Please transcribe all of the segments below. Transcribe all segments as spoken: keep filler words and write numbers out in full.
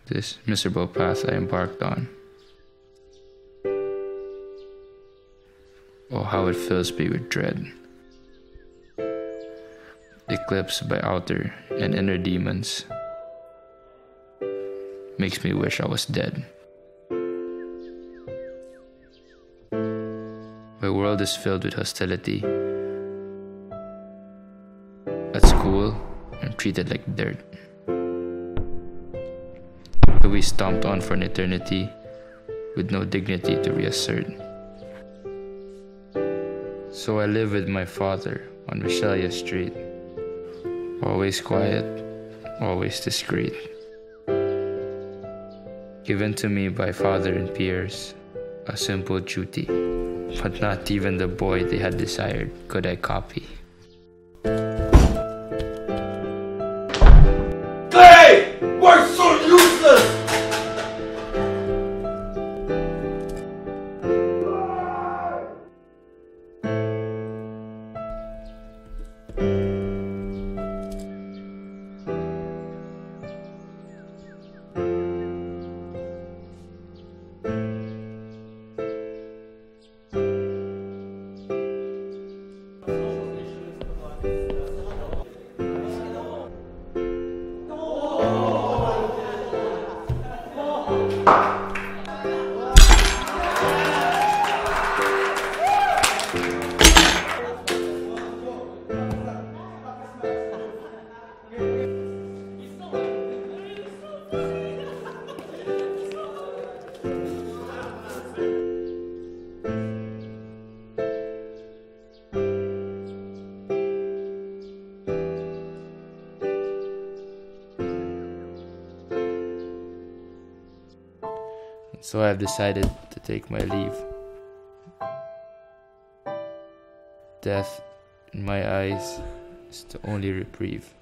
this miserable path I embarked on. Oh, how it fills me with dread. Eclipsed by outer and inner demons. Makes me wish I was dead. My world is filled with hostility. At school, I'm treated like dirt. To be stomped on for an eternity with no dignity to reassert. So I live with my father on Michelia Street. Always quiet, always discreet. Given to me by father and peers, a simple duty. But not even the boy they had desired could I copy. Hey! We're so useless! So I have decided to take my leave. Death, in my eyes, is the only reprieve.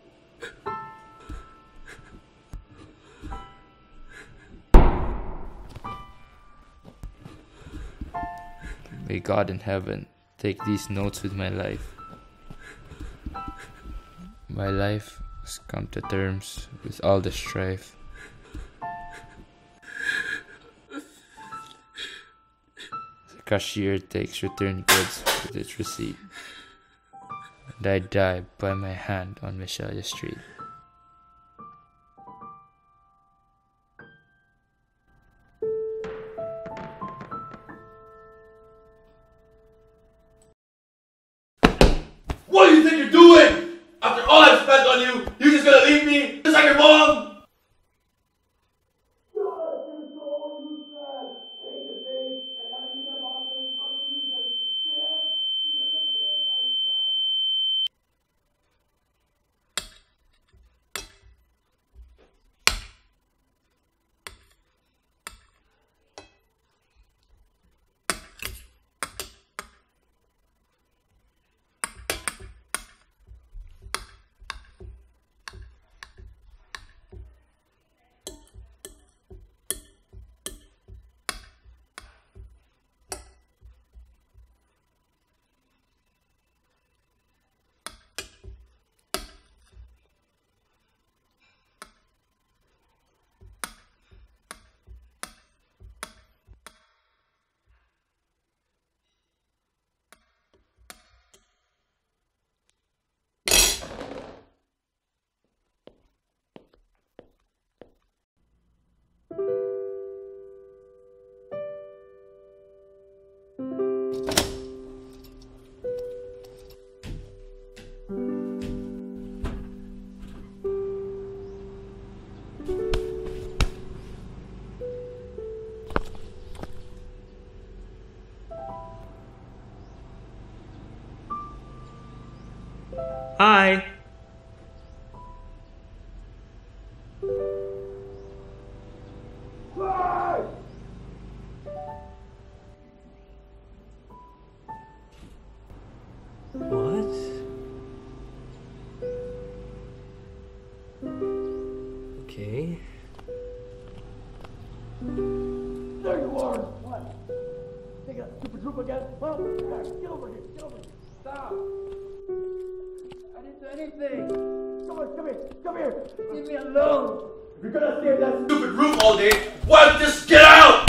May God in heaven take these notes with my life. My life has come to terms with all the strife. The cashier takes returned goods with its receipt, and I die by my hand on Michelia Street. What do you think you're doing? After all I've spent on you, you're just gonna leave me? Just like your mom? Hi. What? Okay. There you are! What? Take that stupid troop again? Well, get over here, get over here. Stop! I didn't do anything. Come on, come here, come here. Leave me alone. You're gonna stay in that stupid room all day. Why don't you just get out?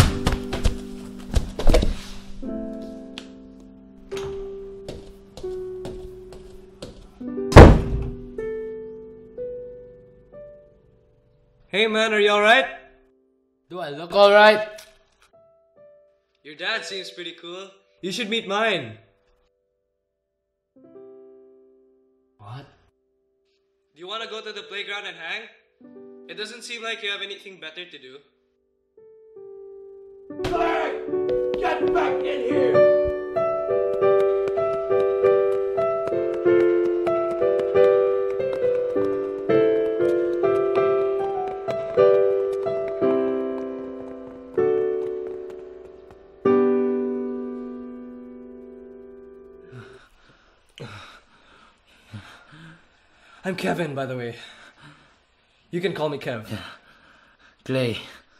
Hey man, are you alright? Do I look alright? Your dad seems pretty cool. You should meet mine. What? Do you want to go to the playground and hang? It doesn't seem like you have anything better to do. Hey! Get back in here! I'm Kevin, by the way. You can call me Kev. Yeah. Clay.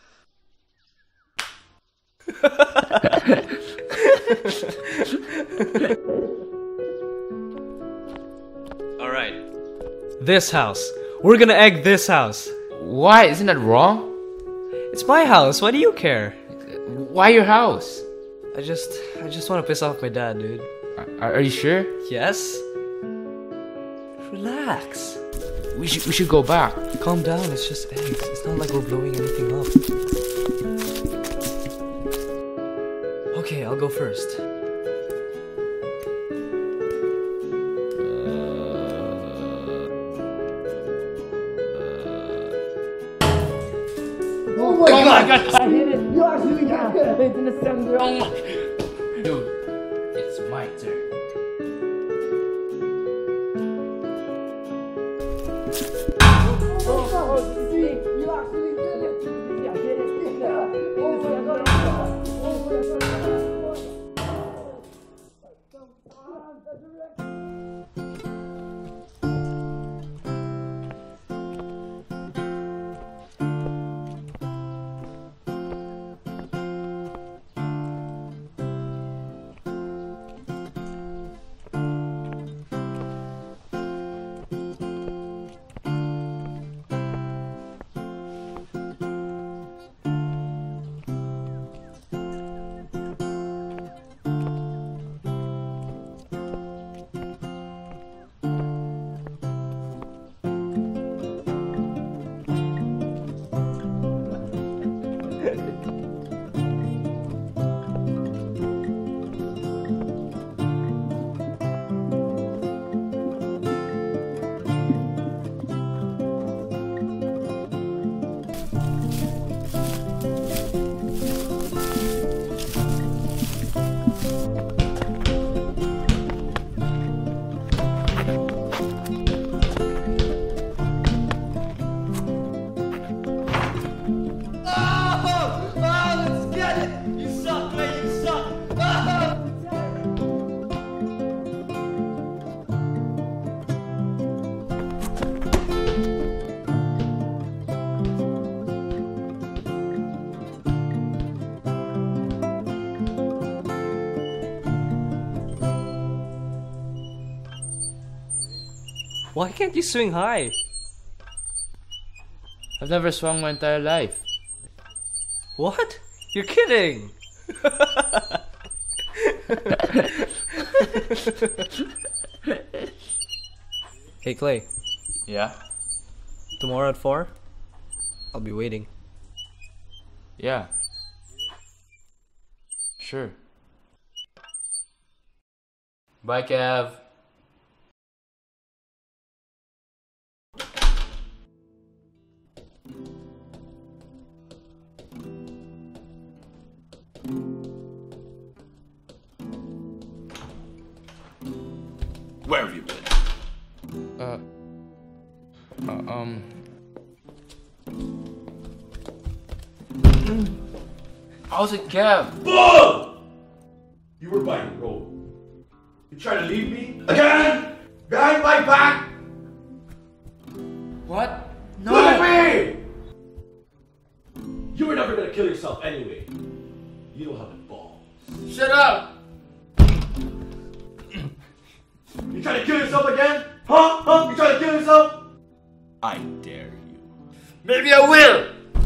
Alright. This house. We're gonna egg this house. Why? Isn't that wrong? It's my house. Why do you care? Why your house? I just... I just want to piss off my dad, dude. Are, are you sure? Yes? Relax. We should we should go back. Calm down, it's just eggs. It's not like we're blowing anything up. Okay, I'll go first. Oh my Oh god! my god! I hit it! You actually got it! It's in the center. Oh my. Dude, it's my turn. Why can't you swing high? I've never swung my entire life. What? You're kidding! Hey Clay, Yeah? tomorrow at four? I'll be waiting. Yeah. Sure. Bye, Kev. Where have you been? Uh, uh um. How's it, Kev? Bull! You were by the road. You trying to leave me? Again? Behind my back? What? No. Look at me! You were never gonna kill yourself anyway. You don't have the balls. Shut up! You trying to kill yourself again? Huh? Huh? You trying to kill yourself? I dare you. Maybe I will!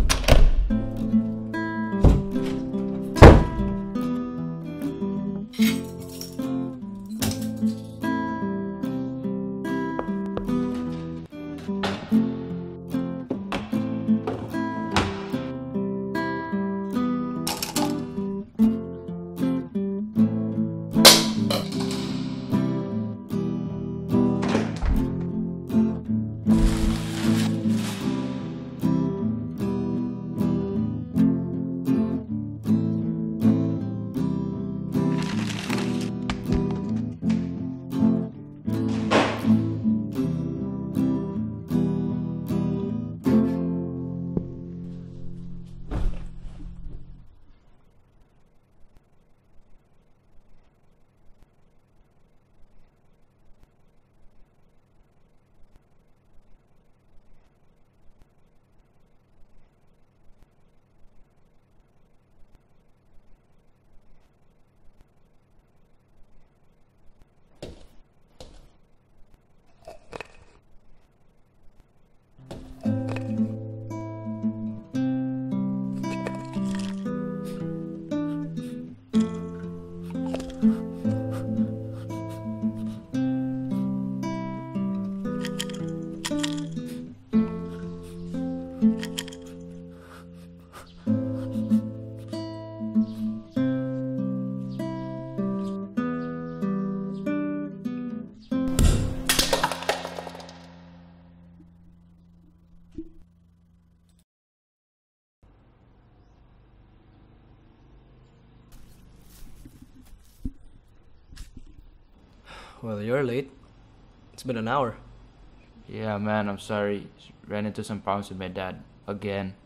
Well, you're late. It's been an hour. Yeah, man, I'm sorry. Ran into some problems with my dad. Again.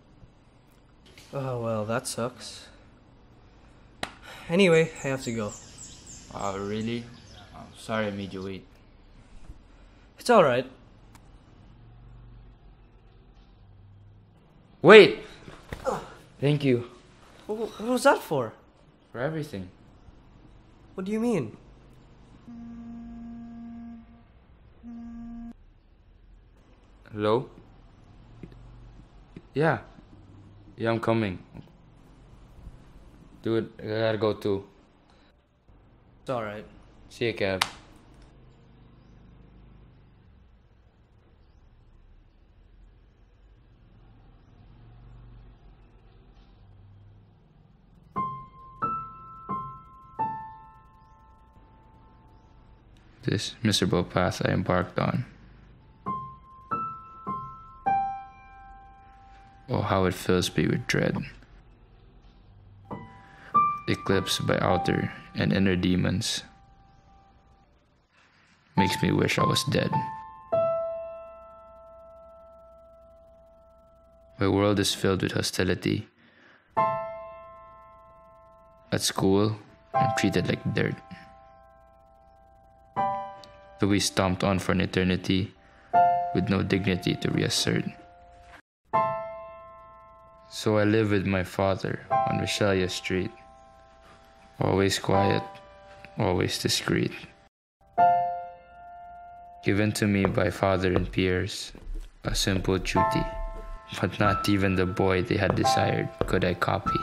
Oh, well, that sucks. Anyway, I have to go. Oh, really? I'm sorry I made you wait. It's alright. Wait! Thank you. What, what was that for? For everything. What do you mean? Hello? Yeah. Yeah, I'm coming. Dude, I gotta go too. It's alright. See you, Kev. This miserable path I embarked on. Oh, how it fills me with dread. Eclipsed by outer and inner demons. Makes me wish I was dead. My world is filled with hostility. At school, I'm treated like dirt. Louie stomped on for an eternity with no dignity to reassert. So I live with my father on Michelia Street. Always quiet, always discreet. Given to me by father and peers, a simple duty, but not even the boy they had desired could I copy.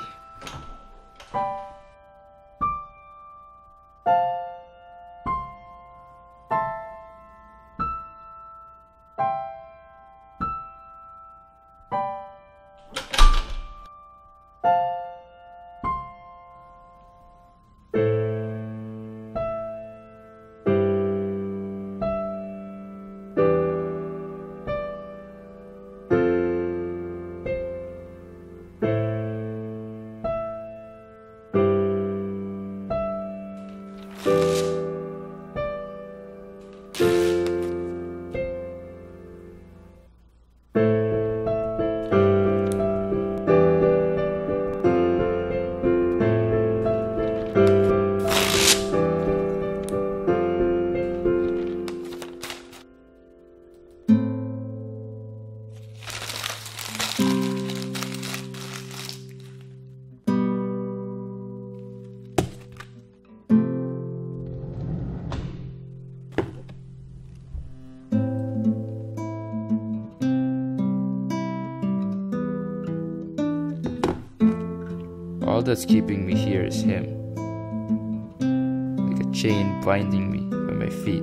All that's keeping me here is him, like a chain binding me by my feet.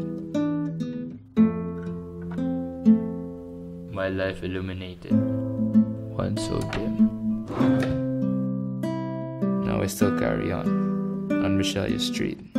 My life illuminated, once so dim. Now I still carry on, on Michelia Street.